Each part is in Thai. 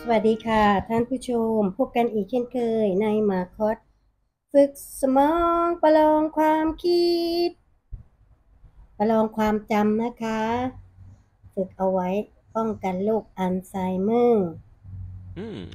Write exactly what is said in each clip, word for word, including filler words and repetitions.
สวัสดีค่ะท่านผู้ชมพบกันอีกเช่นเคยในมาคอสฝึกสมองประลองความคิดประลองความจำนะคะฝึกเอาไว้ป้องกันโรคอัลไซเมอร์อืม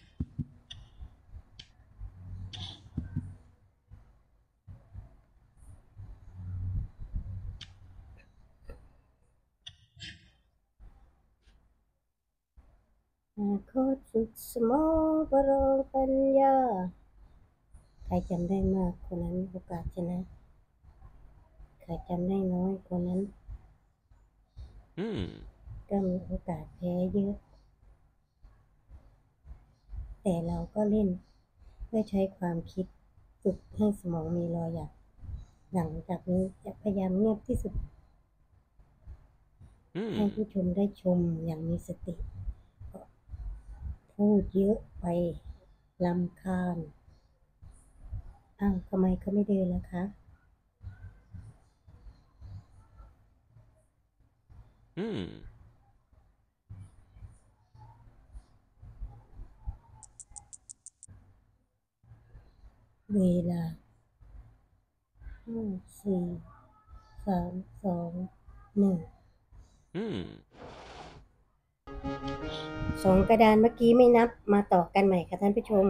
มาคอสฝึกสมองประลองปัญญาใครจำได้มากคนนั้นมีโอกาสชนะใครจำได้น้อยคนนั้นอืมก็มีโอกาสแพ้เยอะแต่เราก็เล่นเพื่อใช้ความคิดฝึกให้สมองมีรอยหยักหลังจากนี้จะพยายามเงียบที่สุดอืมให้ผู้ชมได้ชมอย่างมีสติพูดเยอะไปรำคาญอ้าวทำไมเขาไม่เดินล่ะคะอืมเวลาห้าสี่สามสองหนึ่งอืมสองกระดานเมื่อกี้ไม่นับมาต่อกันใหม่ค่ะท่านผู้ชม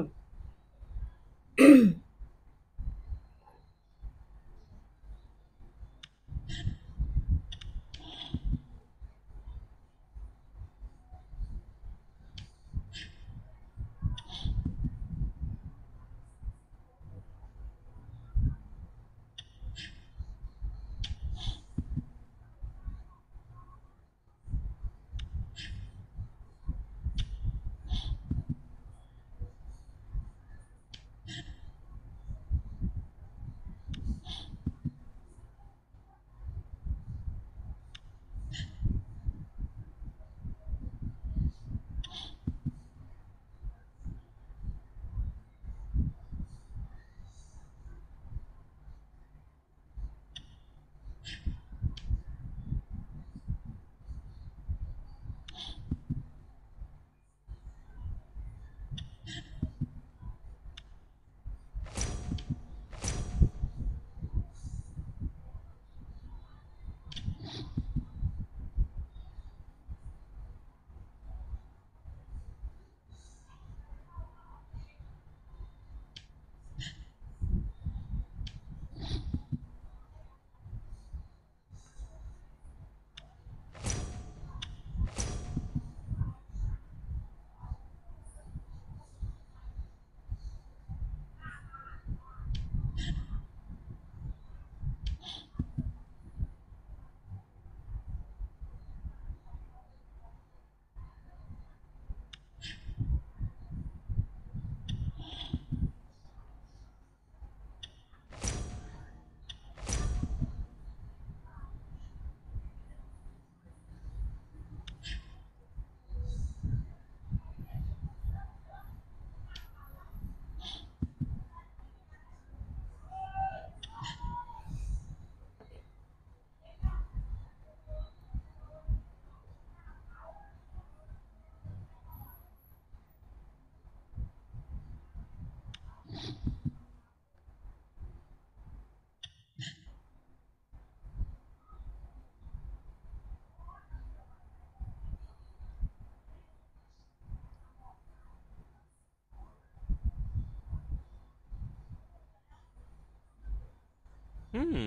อืม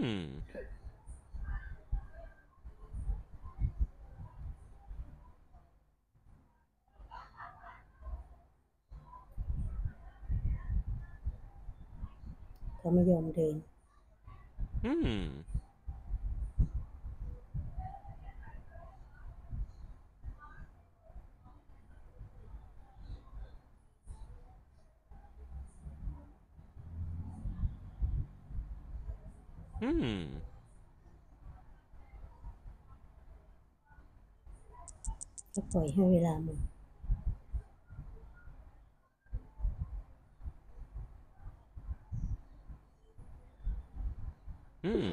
Hmm. เขาไม่ยอมเดิน Hmm. อืมก็ปล่อยให้เวลามันอืม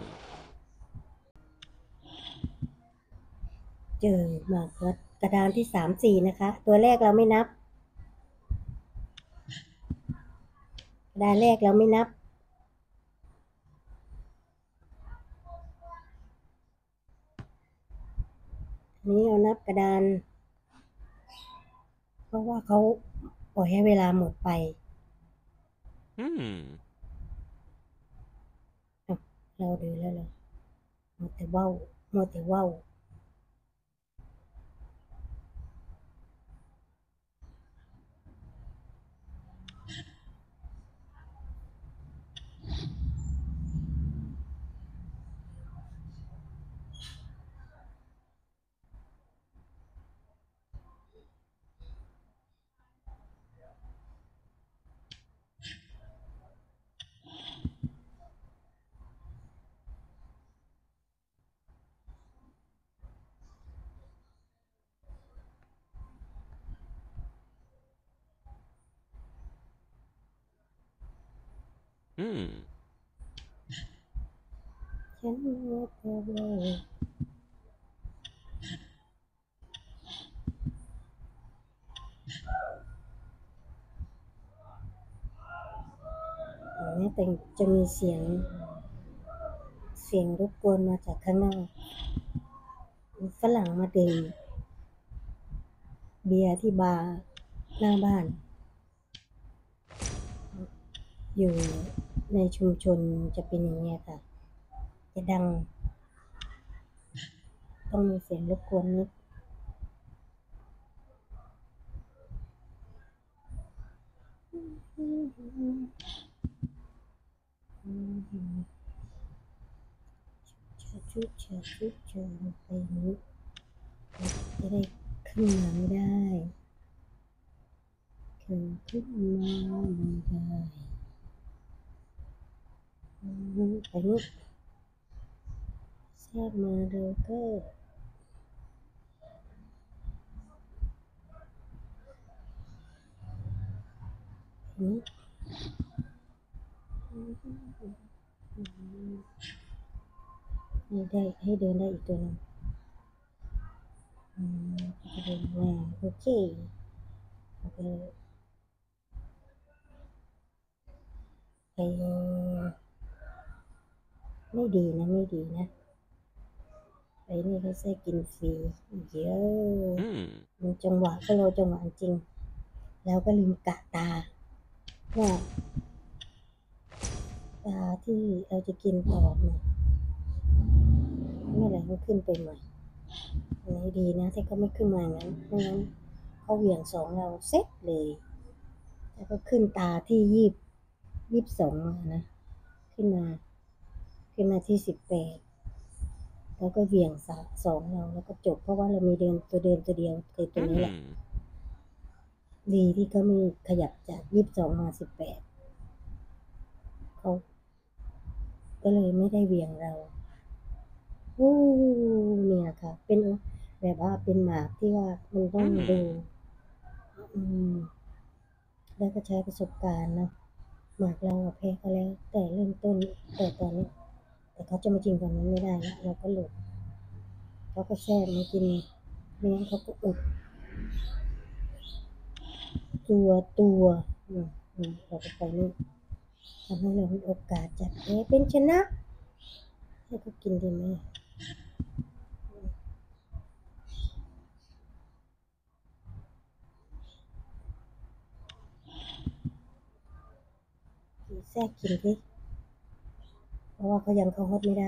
เจอมาก็กระดานที่สามสี่นะคะ ตัวแรกเราไม่นับ กระดานแรกเราไม่นับ อันนี้เรานับกระดาน เพราะว่าเขาปล่อยให้เวลาหมดไปอืมเราเดินแล้วเหรอมัวแต่เว้ามัวแต่เว้าอืมฉันมัวแต่เว้าแม้แต่จะมีเสียง เสียงรบกวนมาจากข้างนอก มีฝรั่งมาดื่มเบียร์ที่บาร์หน้าบ้าน อยู่ในชุมชนจะเป็นอย่างเงี้ยค่ะ จะดัง ต้องมีเสียงรบกวนนิด ชุดเชิดชุดเชิดไปนี้จะได้ขึ้นมาไม่ได้คือขึ้นมาไม่ได้อืมไปนี้แทรกมาเร็วก็นี้ให้ได้ให้เดินได้อีกตัวหนึงอืมจะเดินแรงโอเคโอเคไปไม่ดีนะไม่ดีนะไปนี่เขาใช้กินฟรีเยอะอืมมันจังหวะก็เราจังหวะจริง แล้วก็ลืมกะตาว่าตาที่เราจะกินต่อเนี่ยเมื่อไหร่ก็ขึ้นไปใหม่อันนี้ดีนะที่เขาไม่ขึ้นมาอย่างนั้นไม่งั้นเขาเหวี่ยงสองเราเซ็ตเลยแล้วก็ขึ้นตาที่ยี่ยี่สิบสองมานะขึ้นมาขึ้นมาที่สิบแปดแล้วก็เหวี่ยงสาสองเราแล้วก็จบเพราะว่าเรามีเดินตัวเดินตัวเดียวคือตัวอืนี้แหมละ ดีที่เขามีขยับจากยี่สิบสองมาสิบแปดเขาก็เลยไม่ได้เหวี่ยงเราโอ้เนี่ยค่ะ เป็นแบบว่าเป็นหมากที่ว่ามันต้องดู อืม แล้วก็ใช้ประสบการณ์เนาะหมากเราอะแพ้เขาแล้ว แต่เริ่มต้นแต่ตอนนี้ แต่เขาจะมาจริงตอนนั้นไม่ได้แล้วเราก็หลบเขาก็แทรกมากินไม่งั้นเขาก็อดตัวตัวอืมอืมเราก็ไปนี่ทำให้เรามีโอกาสจะแพ้เป็นชนะให้เขากินดีไหมแทรกกินดิราะว่าเขายังเข้าฮอตไม่ได้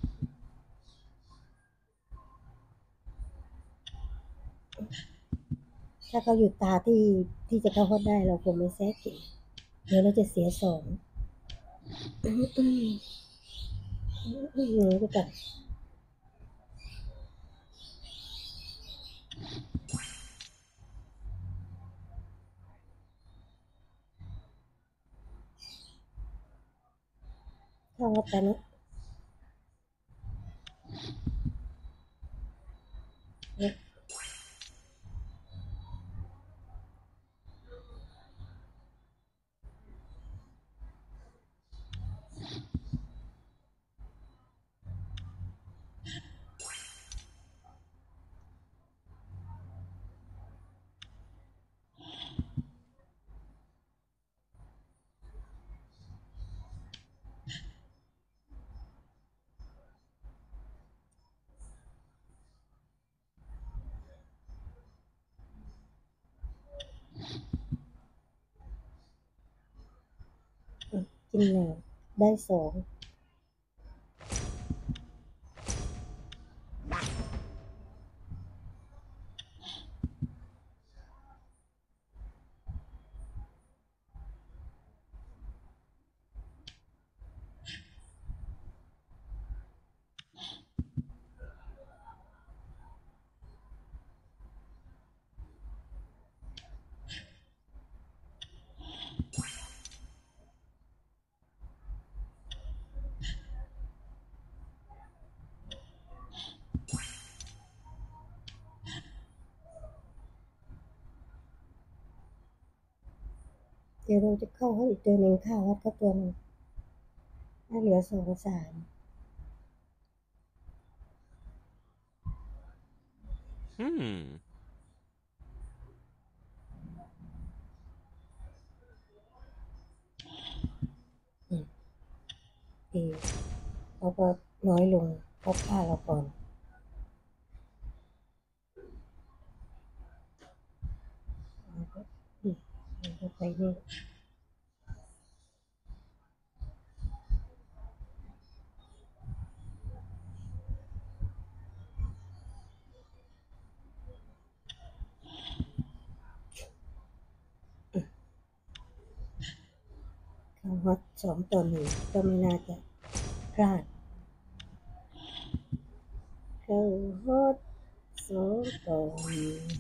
ถ้าเขาหยุดตาที่ที่จะเข้าฮอตได้เราคงไม่แทรกเก่งเดี๋ยวเราจะเสียสองอืมอืมอืมไปก่อนเข้าฮอตตอนนี้กินแล้วได้สองเดี๋ยวเราจะเข้าฮอตอีกตัวหนึ่งเข้าฮอตก็ตัวหนึ่งถ้าเหลือสองสาม Hmm. อืมดีเขาก็น้อยลงเขาฆ่าเราก่อนแล้วก็อืมแล้วก็ไปนี่เข้าฮอตสองต่อหนึ่งก็ไม่น่าจะพลาดเข้าฮอตสองต่อหนึ่ง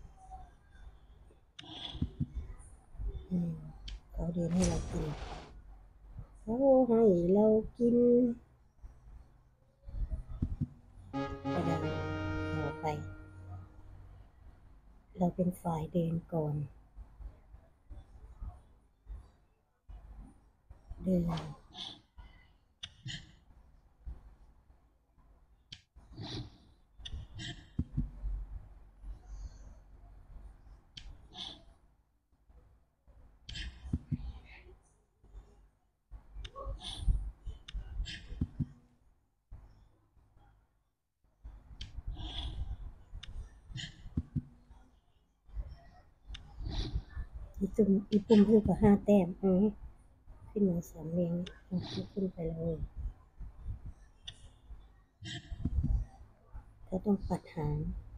อืมเขาเดินให้เรากินเขาให้เรากินก็ได้ต่อไปเราเป็นฝ่ายเดินก่อนเดินอีตุ่มอีปุ่มเพิ่มกว่าห้าแต้มอืมขึ้นมาสามเรียงอืมขึ้นไปเลยก็ต้องปัดหาง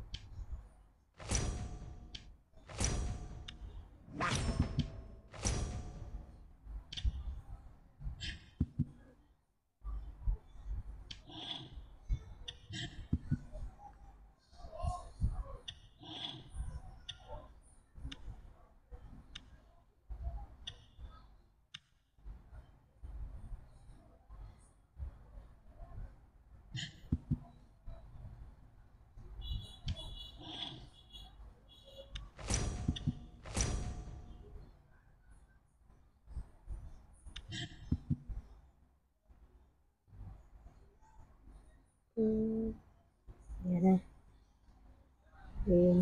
อืมเดี๋ยวนะลืม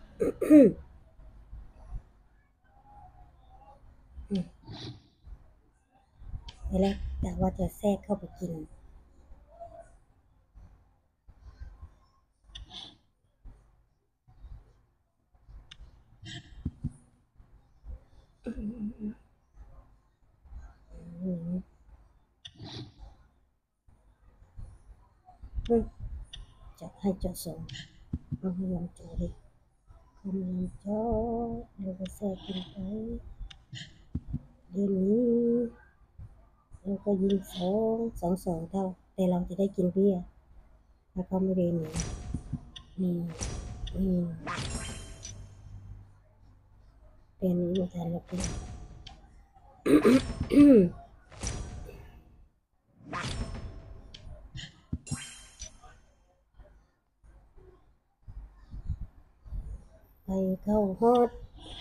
อืมทีแรกกะว่าจะแทรกเข้าไปกินอืมให้เจาะสองเอาให้ลองเจาะดิกำลังเจาะเดี๋ยวก็แทรกกินไปเดือนนี้เราก็ยิงสองสองสองเท่าแต่เราจะได้กินเบี้ยแล้วก็ไม่ได้หนีนี่นี่เป็นนี้เหมือนกันแล้วกินไปเข้าฮอต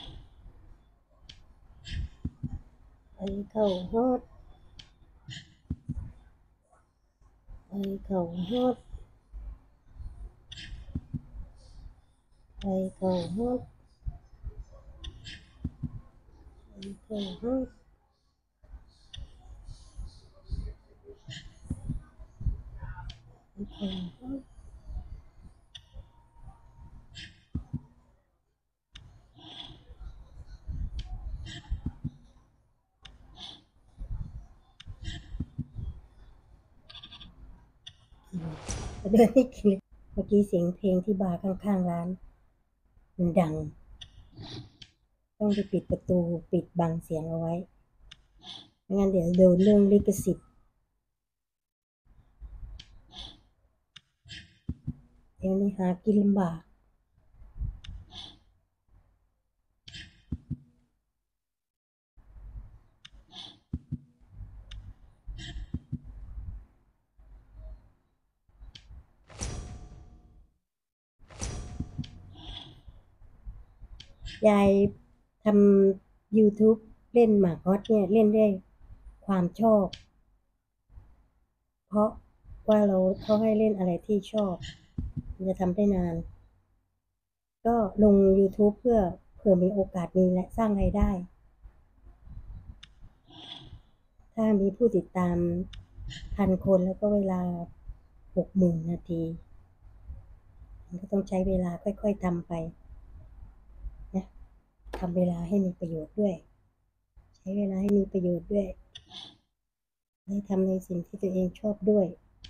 ไปเข้าฮอตไปเข้าฮอตไปเข้าฮอตไปเข้าฮอตไปเข้าฮอตเดินให้กินเมื่อกี้เสียงเพลงที่บาร์ข้างๆร้านมันดังต้องไปปิดประตูปิดบังเสียงเอาไว้ไม่งั้นเดี๋ยวโดนเรื่องลิขสิทธิ์เดี๋ยวนี้หากินลำบากยายทำ YouTube เล่นหมากฮอตเนี่ยเล่นด้วยความชอบเพราะว่าเราเขาให้เล่นอะไรที่ชอบมันจะทำได้นานก็ลง YouTube เพื่อเผื่อมีโอกาสมีและสร้างรายได้ ถ้ามีผู้ติดตามพันคนแล้วก็เวลาหกหมื่นนาทีมันก็ต้องใช้เวลาค่อยๆทำไปนะทำเวลาให้มีประโยชน์ด้วยใช้เวลาให้มีประโยชน์ด้วยได้ทำในสิ่งที่ตัวเองชอบด้วย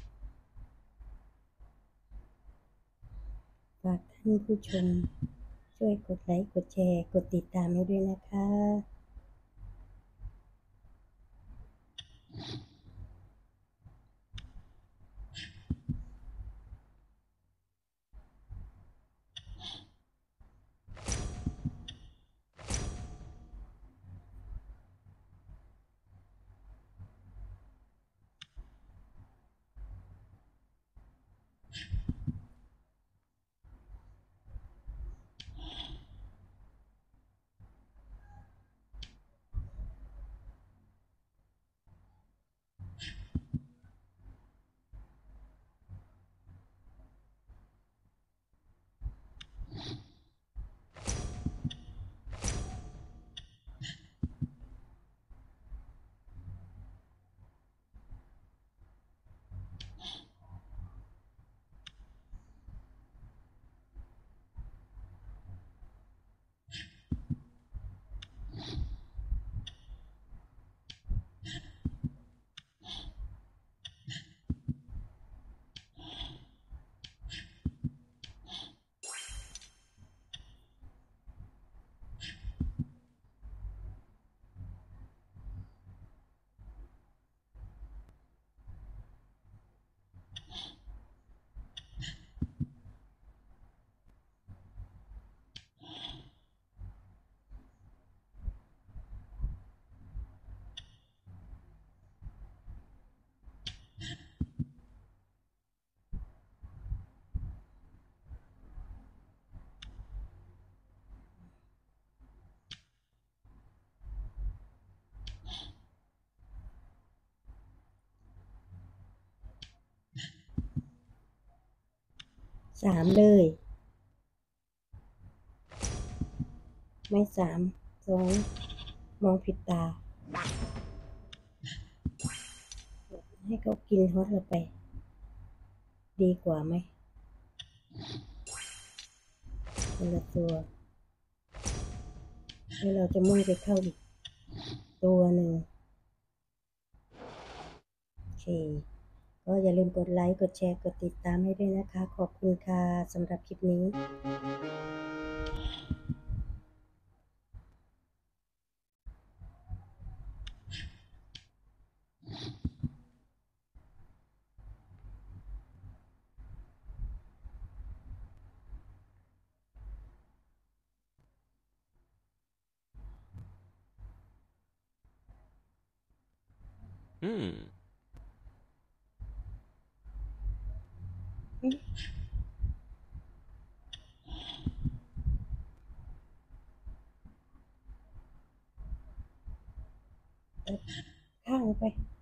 ฝากท่านผู้ชมช่วยกดไลค์กดแชร์กดติดตามให้ด้วยนะคะสามเลยไม่สามสองมองผิดตาให้เขากินฮอตเราไปดีกว่าไหมคนละตัวแล้วเราจะมุ่งไปเข้าอีกตัวหนึ่งโอเคก็อย่าลืมกดไลค์กดแชร์กดติดตามให้ด้วยนะคะขอบคุณค่ะสำหรับคลิปนี้ Hmm. ข้างไป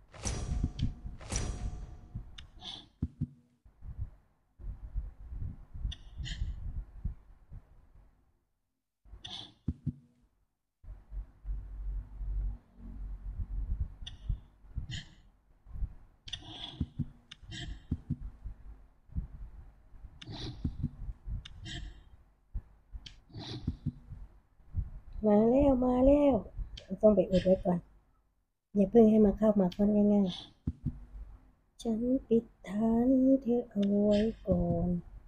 มาแล้วมาแล้วต้องไปอุดไว้ก่อนอย่าเพิ่งให้มาเข้ามาค่อนง่ายๆฉันปิดฐานเธอเอาไว้ก่อน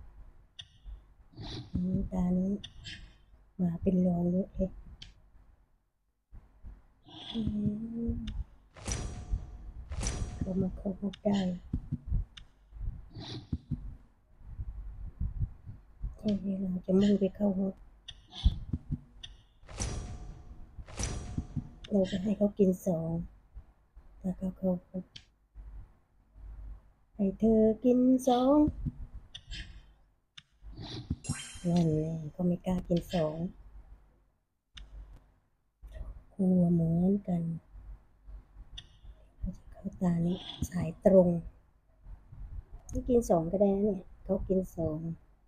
ตานี้มาเป็นรองเยอะเลยเข้ามาเข้ามาได้ใช่เราจะมุ่งไปเข้าห้องเราจะให้เขากินสองแต่เขาเขาให้เธอกินสองนั่นแหละก็ไม่กล้ากินสองกลัวเหมือนกันเขาจะเข้าตานี้สายตรงที่กินสองก็ได้นะเนี่ยเขากินสอง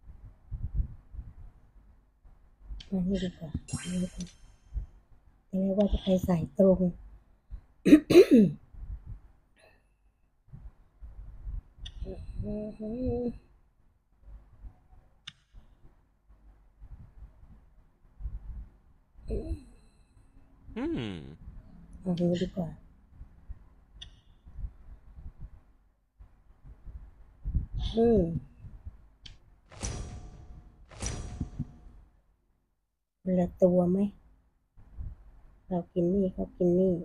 มานี่ดีกว่านี่ดีกว่าแต่ไม่ว่าจะไปสายตรง Hmm. เอานี้ดีกว่าอืมคนละตัวไหมเรากินนี่เขากินนี่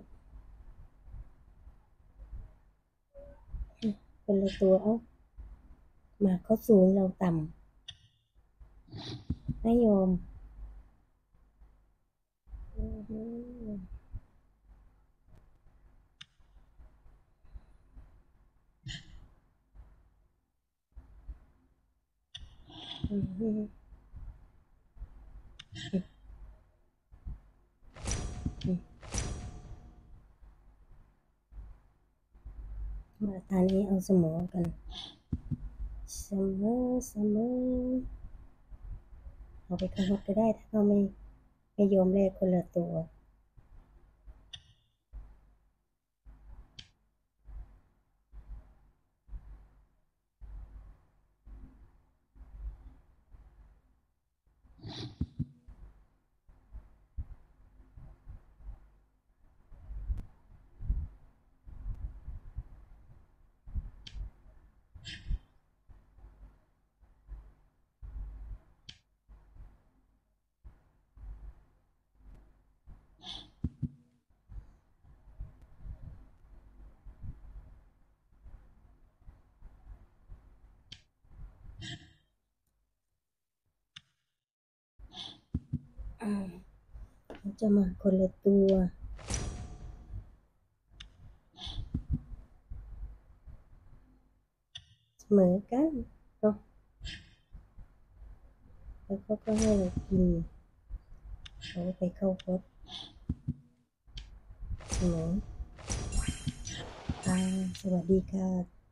คนละตัวเอ้าหมากเขาสูงเราต่ำไม่ยอมอืมอืมมาทานนี้เอาเสมอกันเสมอเสมอเอาไปเข้าวัดก็ได้ถ้าเขาไม่ไม่ยอมแลกคนละตัวเขาจะมาคนละตัวเสมอกันเนาะแล้วเขาก็ให้เรากินเราไปเข้าวัดเสมอค่ะสวัสดีค่ะ